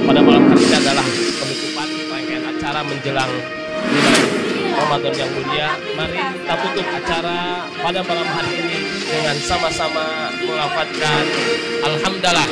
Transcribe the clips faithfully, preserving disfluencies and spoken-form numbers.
pada malam hari ini adalah penutupan rangkaian acara menjelang bulan Ramadan yang mulia. Mari kita tutup acara pada malam hari ini dengan sama-sama melafadzkan Alhamdulillah.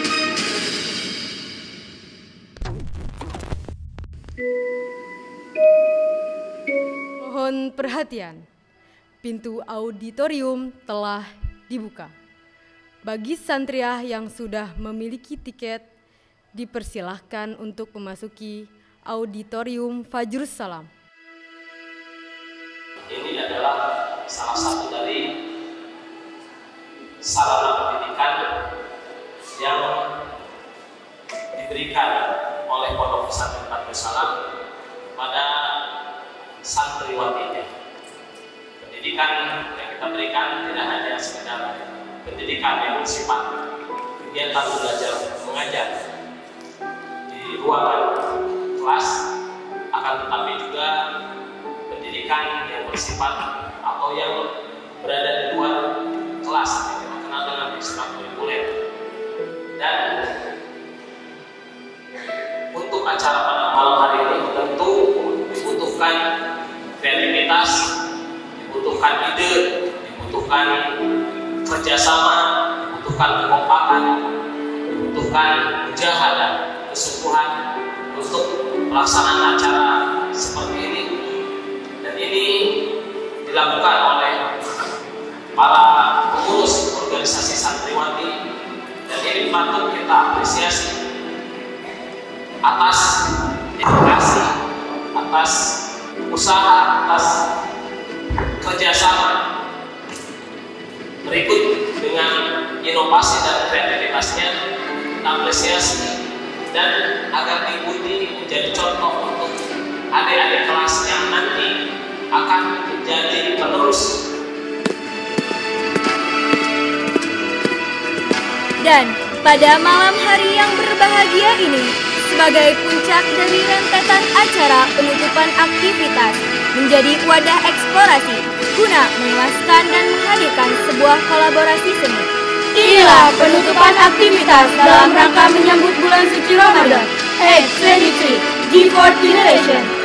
Mohon perhatian, pintu auditorium telah dibuka. Bagi santriah yang sudah memiliki tiket, dipersilahkan untuk memasuki auditorium Fajrus Salam. Ini adalah salah satu dari sarana pendidikan yang diberikan oleh Pondok Pesantren Fajrus Salam pada santriwatinya. Pendidikan yang kita berikan tidak hanya sekedar pendidikan yang bersifat kegiatan belajar mengajar di ruangan kelas, akan tetapi juga pendidikan yang bersifat atau yang berada di luar kelas, yang kita kenal dengan ekstrakurikuler. Dan untuk acara pada malam hari ini tentu dibutuhkan kreativitas, dibutuhkan ide, dibutuhkan kerjasama, dibutuhkan kekompakan, dibutuhkan mujahadah, kesungguhan untuk pelaksanaan acara seperti ini. Dan ini dilakukan oleh para pengurus organisasi santriwati, dan ini patut kita apresiasi atas edukasi, atas usaha, atas kerjasama. Berikut dengan inovasi dan kreativitasnya kita apresiasi, dan agar diikuti menjadi contoh untuk adik-adik kelas yang nanti akan menjadi penerus. Dan pada malam hari yang berbahagia ini, sebagai puncak dari rentetan acara penutupan aktivitas, menjadi wadah eksplorasi guna meluaskan dan menghadirkan sebuah kolaborasi seni. Inilah penutupan aktivitas dalam rangka menyambut bulan suci Ramadan. H dua puluh tiga, G fourth Generation.